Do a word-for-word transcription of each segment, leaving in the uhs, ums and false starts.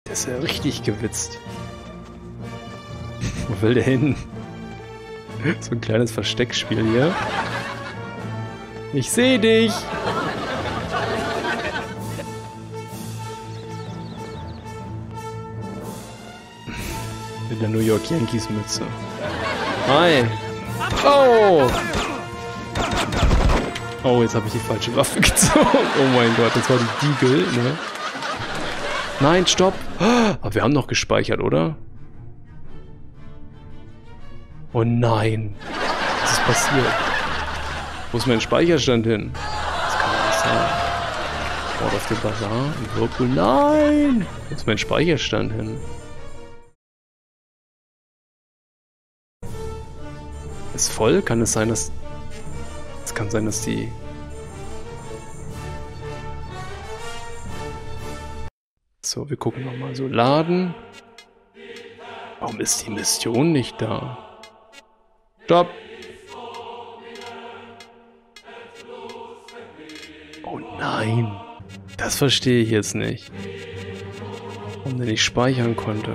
Der ist ja richtig gewitzt. Wo will der hin? So ein kleines Versteckspiel hier. Ich sehe dich! Mit der New York Yankees Mütze. Hi! Oh! Oh, jetzt habe ich die falsche Waffe gezogen. Oh mein Gott, das war die Deagle, ne? Nein, stopp! Aber wir haben noch gespeichert, oder? Oh nein! Was ist passiert? Wo ist mein Speicherstand hin? Das kann doch nicht sein. Mord auf dem Bazar? Im Whirlpool? Nein! Wo ist mein Speicherstand hin? Ist voll? Kann es sein, dass... Es kann sein, dass die... So, wir gucken nochmal. So, laden. Warum ist die Mission nicht da? Stopp! Oh nein! Das verstehe ich jetzt nicht. Warum der nicht speichern konnte.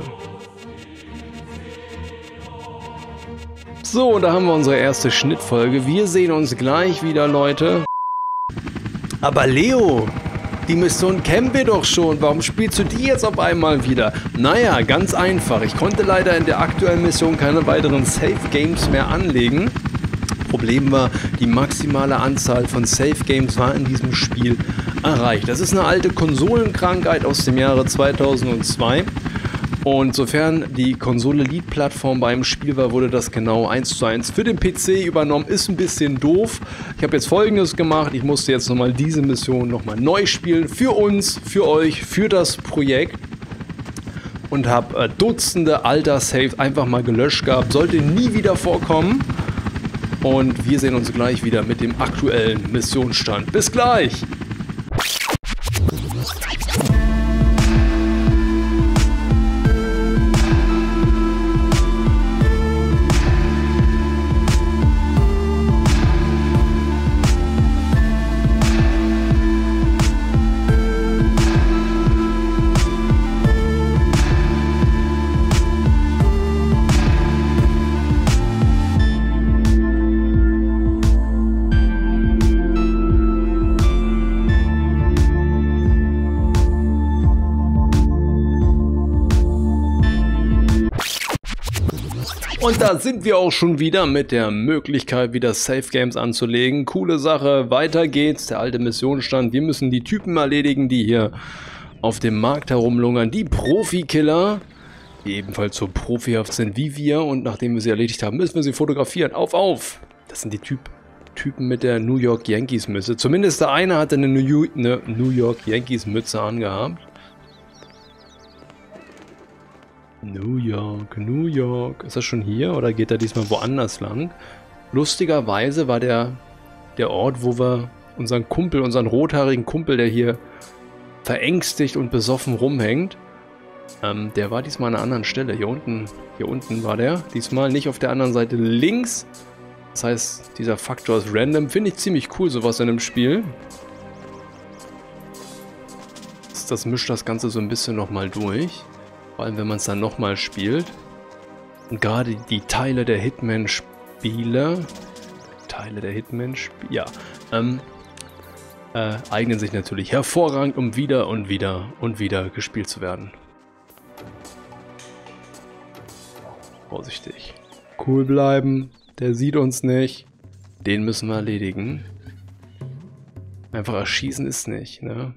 So, da haben wir unsere erste Schnittfolge. Wir sehen uns gleich wieder, Leute. Aber Leo, die Mission kennen wir doch schon. Warum spielst du die jetzt auf einmal wieder? Naja, ganz einfach. Ich konnte leider in der aktuellen Mission keine weiteren Save Games mehr anlegen. Problem war, die maximale Anzahl von Save Games war in diesem Spiel erreicht. Das ist eine alte Konsolenkrankheit aus dem Jahre zweitausendzwei. Und sofern die Konsole Lead-Plattform beim Spiel war, wurde das genau eins zu eins für den P C übernommen. Ist ein bisschen doof. Ich habe jetzt Folgendes gemacht. Ich musste jetzt nochmal diese Mission nochmal neu spielen. Für uns, für euch, für das Projekt. Und habe äh, Dutzende alter Saves einfach mal gelöscht gehabt. Sollte nie wieder vorkommen. Und wir sehen uns gleich wieder mit dem aktuellen Missionsstand. Bis gleich! Und da sind wir auch schon wieder mit der Möglichkeit, wieder Save Games anzulegen. Coole Sache, weiter geht's. Der alte Missionsstand. Wir müssen die Typen erledigen, die hier auf dem Markt herumlungern. Die Profikiller, die ebenfalls so profihaft sind wie wir. Und nachdem wir sie erledigt haben, müssen wir sie fotografieren. Auf, auf! Das sind die Typ Typen mit der New York Yankees Mütze. Zumindest der eine hatte eine New, eine New York Yankees Mütze angehabt. New York, New York. Ist das schon hier oder geht er diesmal woanders lang? Lustigerweise war der, der Ort, wo wir unseren Kumpel, unseren rothaarigen Kumpel, der hier verängstigt und besoffen rumhängt, ähm, der war diesmal an einer anderen Stelle. Hier unten, hier unten war der. Diesmal nicht auf der anderen Seite links. Das heißt, dieser Faktor ist random. Finde ich ziemlich cool, sowas in einem Spiel. Das, das mischt das Ganze so ein bisschen nochmal durch. Vor allem, wenn man es dann nochmal spielt. Und gerade die Teile der Hitman-Spiele, Teile der Hitman-Spiele, ja, ähm, äh, eignen sich natürlich hervorragend, um wieder und wieder und wieder gespielt zu werden. Vorsichtig. Cool bleiben, der sieht uns nicht. Den müssen wir erledigen. Einfach erschießen ist nicht, ne?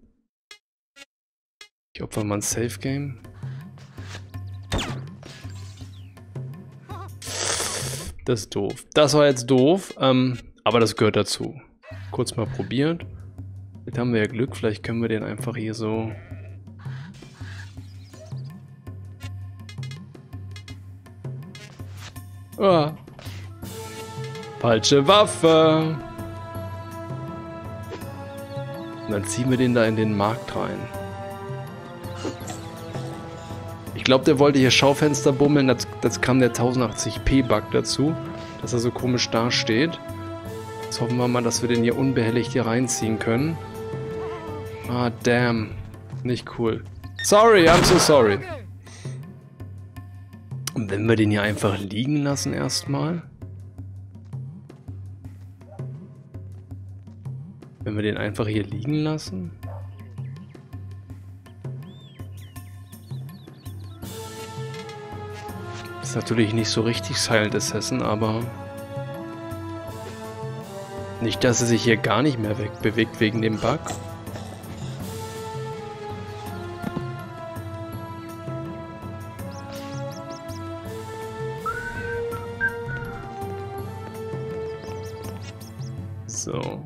Ich opfer mal ein Safe Game. Das ist doof. Das war jetzt doof, ähm, aber das gehört dazu. Kurz mal probiert. Jetzt haben wir ja Glück, vielleicht können wir den einfach hier so... Ah. Falsche Waffe! Und dann ziehen wir den da in den Markt rein. Ich glaube, der wollte hier Schaufenster bummeln, das, das kam der tausendachtzig p Bug dazu, dass er so komisch dasteht. Jetzt hoffen wir mal, dass wir den hier unbehelligt hier reinziehen können. Ah, damn. Nicht cool. Sorry, I'm so sorry. Und wenn wir den hier einfach liegen lassen erstmal. Wenn wir den einfach hier liegen lassen. Ist natürlich nicht so richtig Silent Assassin, aber nicht, dass er sich hier gar nicht mehr wegbewegt wegen dem Bug. So.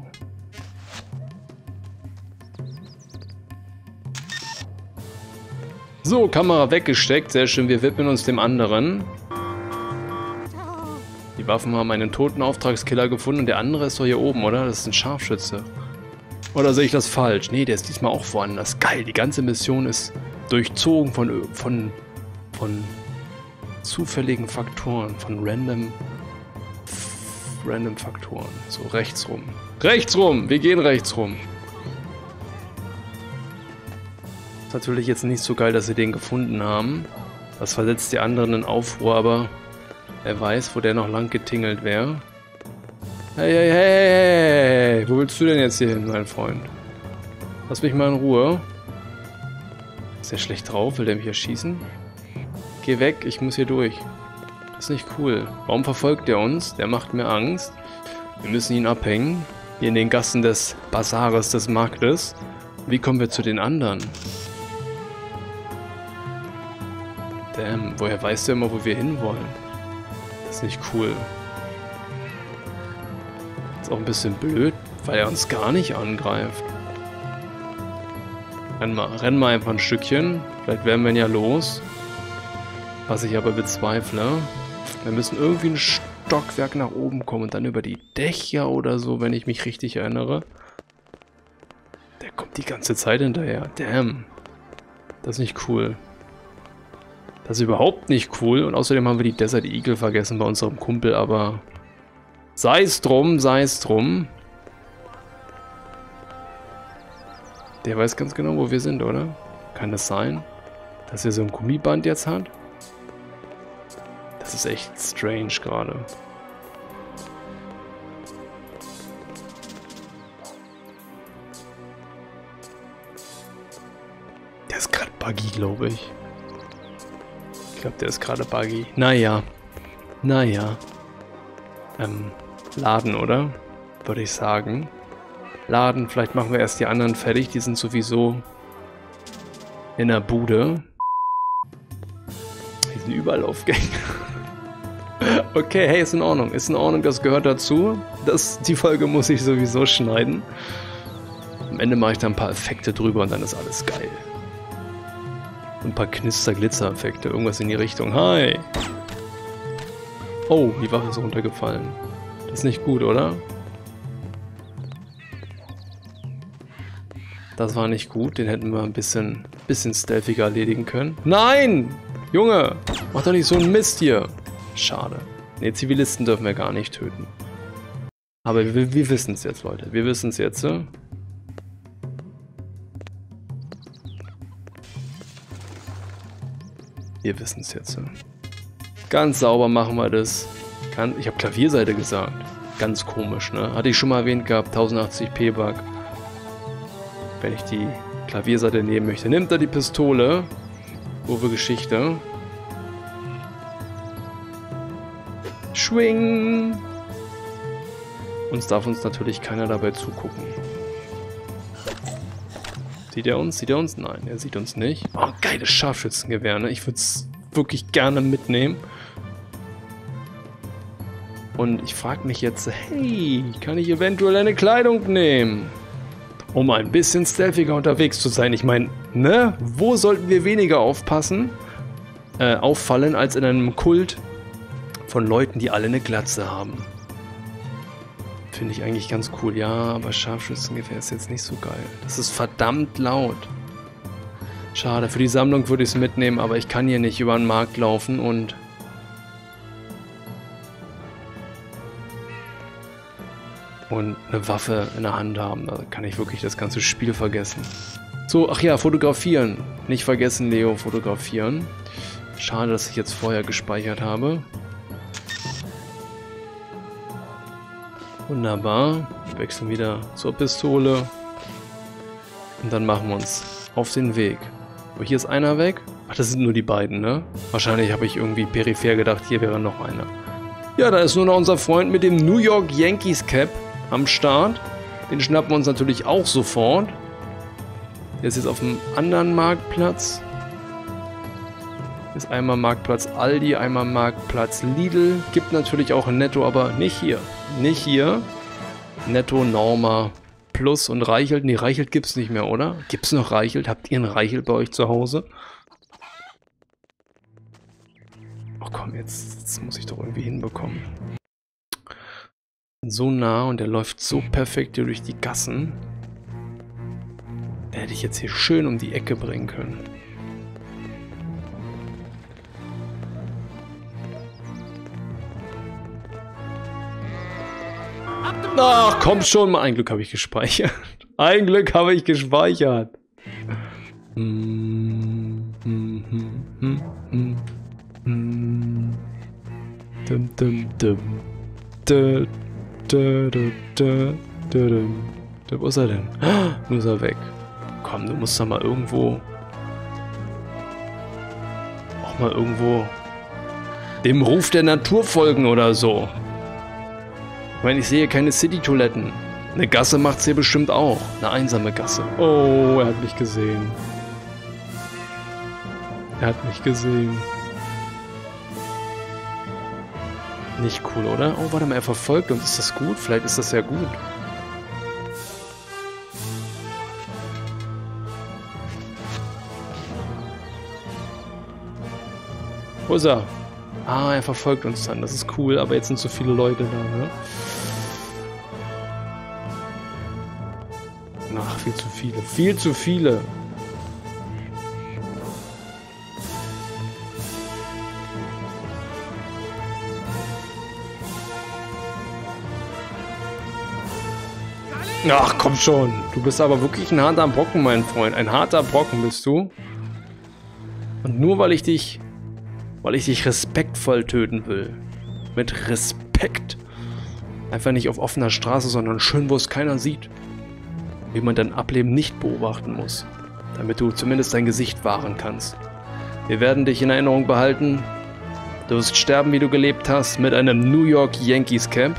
So, Kamera weggesteckt. Sehr schön, wir widmen uns dem anderen. Die Waffen haben einen toten Auftragskiller gefunden und der andere ist doch hier oben, oder? Das ist ein Scharfschütze. Oder sehe ich das falsch? Nee, der ist diesmal auch woanders. Geil, die ganze Mission ist durchzogen von, von, von zufälligen Faktoren, von random, random Faktoren. So, rechts rum. Rechts rum! Wir gehen rechts rum. Ist natürlich jetzt nicht so geil, dass sie den gefunden haben. Das versetzt die anderen in Aufruhr, aber wer weiß, wo der noch lang getingelt wäre. Hey, hey, hey, hey, hey, wo willst du denn jetzt hier hin, mein Freund? Lass mich mal in Ruhe. Ist der schlecht drauf? Will der mich erschießen? Geh weg, ich muss hier durch. Das ist nicht cool. Warum verfolgt der uns? Der macht mir Angst. Wir müssen ihn abhängen. Hier in den Gassen des Bazares, des Marktes. Wie kommen wir zu den anderen? Damn, woher weiß der immer, wo wir hinwollen? Das ist nicht cool. Ist auch ein bisschen blöd, weil er uns gar nicht angreift. Renn mal, renn mal einfach ein Stückchen. Vielleicht werden wir ihn ja los. Was ich aber bezweifle. Wir müssen irgendwie ein Stockwerk nach oben kommen und dann über die Dächer oder so, wenn ich mich richtig erinnere. Der kommt die ganze Zeit hinterher. Damn. Das ist nicht cool. Das ist überhaupt nicht cool. Und außerdem haben wir die Desert Eagle vergessen bei unserem Kumpel, aber sei es drum, sei es drum. Der weiß ganz genau, wo wir sind, oder? Kann das sein, dass er so ein Gummiband jetzt hat? Das ist echt strange gerade. Der ist gerade buggy, glaube ich. Ich glaube, der ist gerade buggy. Naja. Naja. Ähm, laden, oder? Würde ich sagen. Laden, vielleicht machen wir erst die anderen fertig. Die sind sowieso in der Bude. Die sind überall Aufgänge. Okay, hey, ist in Ordnung. Ist in Ordnung, das gehört dazu. Das, die Folge muss ich sowieso schneiden. Am Ende mache ich da ein paar Effekte drüber und dann ist alles geil. Ein paar Knister-Glitzer-Effekte. Irgendwas in die Richtung. Hi! Oh, die Waffe ist runtergefallen. Das ist nicht gut, oder? Das war nicht gut. Den hätten wir ein bisschen, bisschen stealthiger erledigen können. Nein! Junge! Mach doch nicht so einen Mist hier! Schade. Ne, Zivilisten dürfen wir gar nicht töten. Aber wir, wir wissen es jetzt, Leute. Wir wissen es jetzt. Ne? Wir wissen es jetzt. Ne? Ganz sauber machen wir das. Kann, ich habe Klavierseite gesagt. Ganz komisch, ne? Hatte ich schon mal erwähnt gehabt. tausendachtzig p Bug. Wenn ich die Klavierseite nehmen möchte, nimmt er die Pistole. Kurve Geschichte. Schwing! Uns darf uns natürlich keiner dabei zugucken. Sieht er uns? Sieht er uns? Nein, er sieht uns nicht. Oh, geiles Scharfschützengewehr, ne? Ich würde es wirklich gerne mitnehmen. Und ich frage mich jetzt, hey, kann ich eventuell eine Kleidung nehmen? Um ein bisschen stealthiger unterwegs zu sein. Ich meine, ne? Wo sollten wir weniger aufpassen, äh, auffallen, als in einem Kult von Leuten, die alle eine Glatze haben. Finde ich eigentlich ganz cool. Ja, aber Scharfschützengewehr ist jetzt nicht so geil. Das ist verdammt laut. Schade, für die Sammlung würde ich es mitnehmen, aber ich kann hier nicht über den Markt laufen und und eine Waffe in der Hand haben. Da kann ich wirklich das ganze Spiel vergessen. So, ach ja, fotografieren. Nicht vergessen, Leo, fotografieren. Schade, dass ich jetzt vorher gespeichert habe. Wunderbar. Wir wechseln wieder zur Pistole. Und dann machen wir uns auf den Weg. Aber hier ist einer weg. Ach, das sind nur die beiden, ne? Wahrscheinlich habe ich irgendwie peripher gedacht, hier wäre noch einer. Ja, da ist nur noch unser Freund mit dem New York Yankees Cap am Start. Den schnappen wir uns natürlich auch sofort. Der ist jetzt auf dem anderen Marktplatz. Ist einmal Marktplatz Aldi, einmal Marktplatz Lidl. Gibt natürlich auch ein Netto, aber nicht hier. Nicht hier. Netto, Norma, Plus und Reichelt. Nee, Reichelt gibt es nicht mehr, oder? Gibt es noch Reichelt? Habt ihr ein Reichelt bei euch zu Hause? Oh komm, jetzt, jetzt muss ich doch irgendwie hinbekommen. So nah und der läuft so perfekt hier durch die Gassen. Da hätte ich jetzt hier schön um die Ecke bringen können. Ach, komm schon mal. Ein Glück habe ich gespeichert. Ein Glück habe ich gespeichert. Hm, hm, hm, hm, hm, hm. Dum, dum, dum. Da, da, da, da, da, da. Wo ist er denn? Wo ist er weg? Komm, du musst doch mal irgendwo... Auch mal irgendwo... dem Ruf der Natur folgen oder so. Ich meine, ich sehe keine City-Toiletten. Eine Gasse macht's hier bestimmt auch. Eine einsame Gasse. Oh, er hat mich gesehen. Er hat mich gesehen. Nicht cool, oder? Oh, warte mal, er verfolgt uns. Ist das gut? Vielleicht ist das ja gut. Wo ist er? Ah, er verfolgt uns dann. Das ist cool, aber jetzt sind so viele Leute da, ne? Ach, viel zu viele. Viel zu viele. Ach, komm schon. Du bist aber wirklich ein harter Brocken, mein Freund. Ein harter Brocken bist du. Und nur weil ich dich... weil ich dich respektvoll töten will. Mit Respekt. Einfach nicht auf offener Straße, sondern schön, wo es keiner sieht. Wie man dein Ableben nicht beobachten muss. Damit du zumindest dein Gesicht wahren kannst. Wir werden dich in Erinnerung behalten. Du wirst sterben, wie du gelebt hast, mit einem New York Yankees Cap.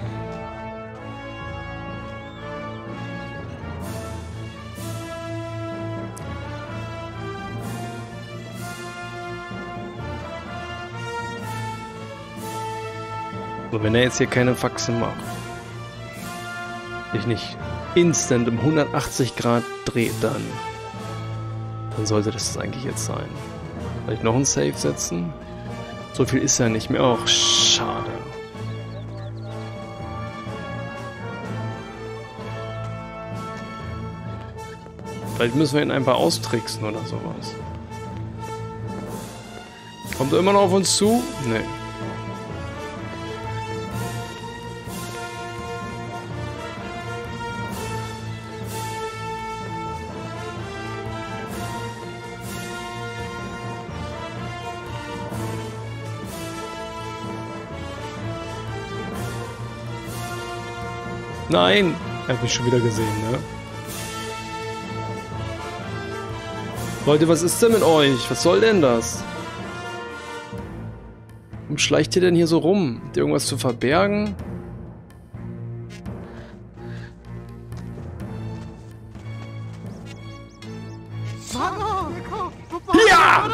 Und wenn er jetzt hier keine Faxen macht, sich nicht instant um hundertachtzig Grad dreht, dann, dann sollte das eigentlich jetzt sein. Vielleicht noch ein Save setzen? So viel ist ja nicht mehr. Och, schade. Vielleicht müssen wir ihn einfach austricksen oder sowas. Kommt er immer noch auf uns zu? Nee. Nein! Er hat mich schon wieder gesehen, ne? Leute, was ist denn mit euch? Was soll denn das? Warum schleicht ihr denn hier so rum? Habt ihr irgendwas zu verbergen? Ja!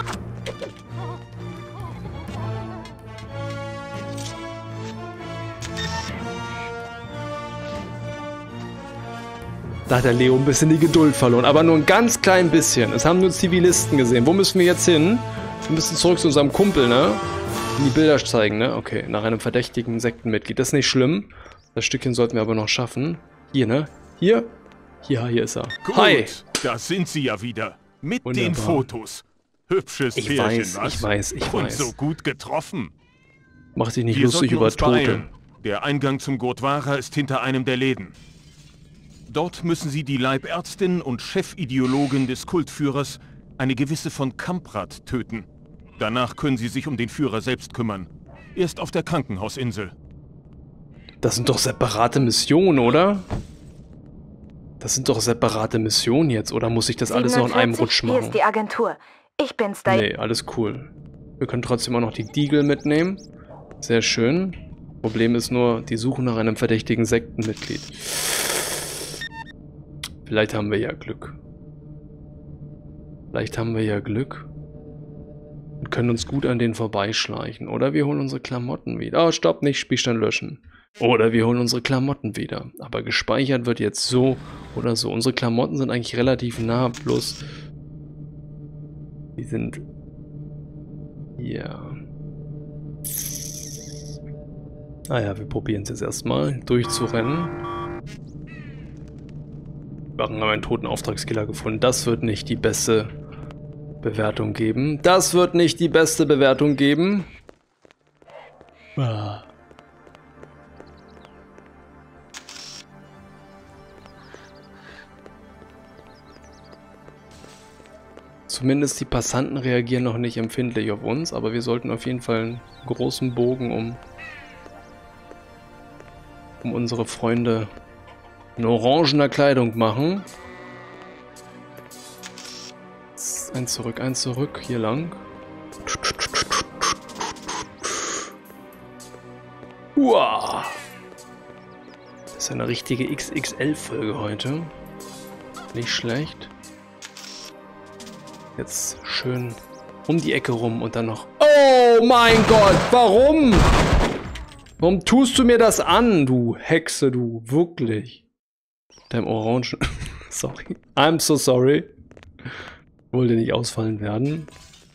Da hat der Leo ein bisschen die Geduld verloren, aber nur ein ganz klein bisschen. Es haben nur Zivilisten gesehen. Wo müssen wir jetzt hin? Wir müssen zurück zu unserem Kumpel, ne? Die Bilder zeigen, ne? Okay, nach einem verdächtigen Sektenmitglied. Das ist nicht schlimm. Das Stückchen sollten wir aber noch schaffen. Hier, ne? Hier? Ja, hier ist er. Gut, hi! Da sind sie ja wieder. Mit Wunderbar. Den Fotos. Hübsches Ich Pärchen, weiß, was? ich weiß, ich Und weiß. so gut getroffen. Mach dich nicht Wir lustig sollten über uns Tote. beeilen. Der Eingang zum Gurdwara ist hinter einem der Läden. Dort müssen Sie die Leibärztin und Chefideologin des Kultführers, eine gewisse von Kamprad, töten. Danach können Sie sich um den Führer selbst kümmern. Er ist auf der Krankenhausinsel. Das sind doch separate Missionen, oder? Das sind doch separate Missionen jetzt, oder muss ich das alles noch in einem Rutsch machen? Hier ist die Agentur. Ich bin's da. Nee, alles cool. Wir können trotzdem auch noch die Deagle mitnehmen. Sehr schön. Problem ist nur, die suchen nach einem verdächtigen Sektenmitglied. Vielleicht haben wir ja Glück. Vielleicht haben wir ja Glück. Und können uns gut an denen vorbeischleichen. Oder wir holen unsere Klamotten wieder. Oh, stopp, nicht Spielstand löschen. Oder wir holen unsere Klamotten wieder. Aber gespeichert wird jetzt so oder so. Unsere Klamotten sind eigentlich relativ nah, bloß die sind ja. Naja, wir probieren es jetzt erstmal durchzurennen. Wir haben einen toten Auftragskiller gefunden. Das wird nicht die beste Bewertung geben. Das wird nicht die beste Bewertung geben. Ah. Zumindest die Passanten reagieren noch nicht empfindlich auf uns, aber wir sollten auf jeden Fall einen großen Bogen um, um unsere Freunde in orangener Kleidung machen. Eins zurück, eins zurück, hier lang. Uah. Das ist eine richtige X X L-Folge heute. Nicht schlecht. Jetzt schön um die Ecke rum und dann noch... Oh mein Gott, warum? Warum tust du mir das an, du Hexe, du? Wirklich. Deinem Orangen... Sorry. I'm so sorry. Wollte nicht ausfallen werden.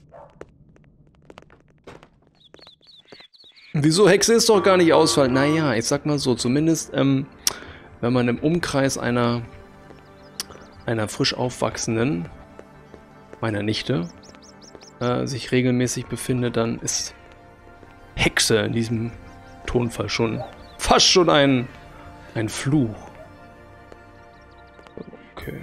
Wieso? Hexe ist doch gar nicht ausfallen. Naja, ich sag mal so, zumindest, ähm, wenn man im Umkreis einer, einer frisch aufwachsenden, meiner Nichte, äh, sich regelmäßig befindet, dann ist Hexe in diesem Tonfall schon fast schon ein, ein Fluch. Okay.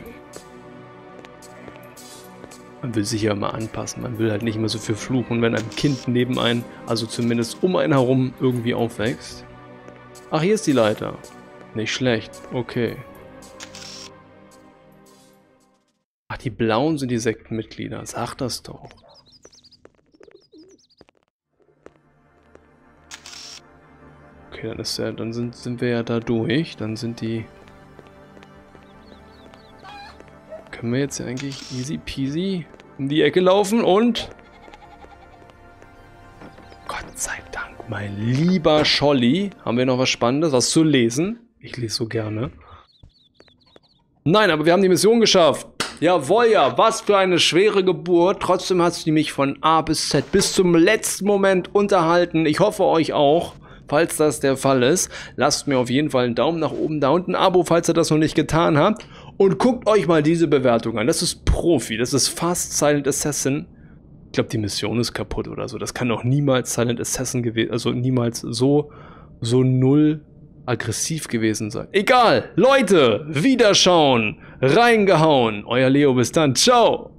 Man will sich ja immer anpassen, man will halt nicht immer so viel fluchen, wenn ein Kind neben einem, also zumindest um einen herum, irgendwie aufwächst. Ach, hier ist die Leiter. Nicht schlecht, okay. Ach, die Blauen sind die Sektenmitglieder. Sag das doch. Okay, dann ist ja, dann sind, sind wir ja da durch. Dann sind die... Können wir jetzt ja eigentlich easy peasy in die Ecke laufen und... Gott sei Dank, mein lieber Scholli. Haben wir noch was Spannendes, was zu lesen? Ich lese so gerne. Nein, aber wir haben die Mission geschafft. Jawohl, ja, was für eine schwere Geburt. Trotzdem hat sie mich von A bis Z bis zum letzten Moment unterhalten. Ich hoffe euch auch, falls das der Fall ist. Lasst mir auf jeden Fall einen Daumen nach oben da und ein Abo, falls ihr das noch nicht getan habt. Und guckt euch mal diese Bewertung an. Das ist Profi, das ist fast Silent Assassin. Ich glaube, die Mission ist kaputt oder so. Das kann doch niemals Silent Assassin gewesen, also niemals so, so null aggressiv gewesen sein. Egal, Leute, Wiederschauen, reingehauen. Euer Leo, bis dann, ciao.